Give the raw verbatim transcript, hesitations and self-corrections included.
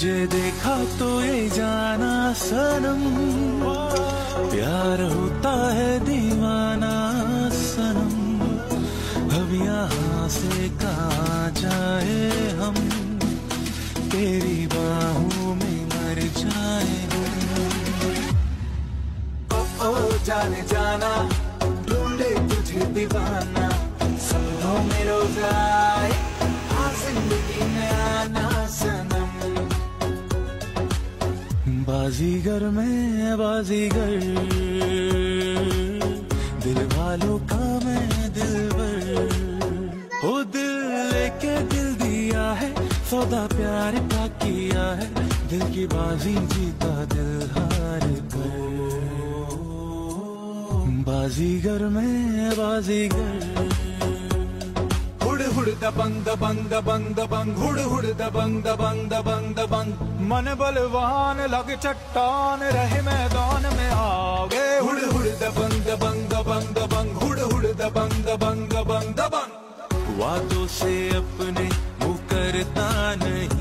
तुझे देखा तो ये जाना सनम, प्यार होता है दीवाना सनम। अब यहाँ से कहाँ जाए हम, तेरी बाहों में मर जाए हम। ओ ओ जाने जाना, ढूंढे तुझे दीवाना, सपनों में रोज आए, आ जिंदगी में आना सनम। बाजीगर में बाजीगर, दिल वालों का मैं दिलबर। ओ दिल लेके दिल दिया है, सौदा प्यार का किया है, दिल की बाजी जीता दिल हार कर। बाजीगर में बाजीगर, हुड़ हुड़ दबंग दबंग दबंग दबंग, हुड़ हुड़ दबंग दबंग दबंग दबंग। मन बलवान लग चट्टान, रहे मैदान में आगे। हुड़ हुड़ दबंग दबंग दबंग दबंग, हुड़ हुड़ दबंग दबंग दबंग दबंग। वादों से अपने मुकरता नहीं,